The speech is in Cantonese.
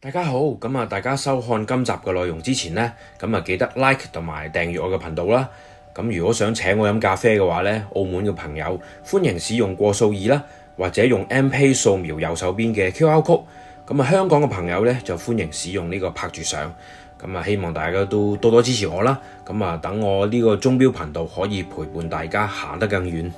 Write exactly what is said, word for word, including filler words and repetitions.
大家好，咁啊，大家收看今集嘅內容之前呢，咁啊記得 like 同埋訂閱我嘅頻道啦。咁如果想請我飲咖啡嘅話呢，澳門嘅朋友歡迎使用過數二啦，或者用 M Pay 掃描右手邊嘅 Q R code。咁啊，香港嘅朋友呢，就歡迎使用呢個拍住相。咁啊，希望大家都多多支持我啦。咁啊，等我呢個鐘錶頻道可以陪伴大家行得更遠。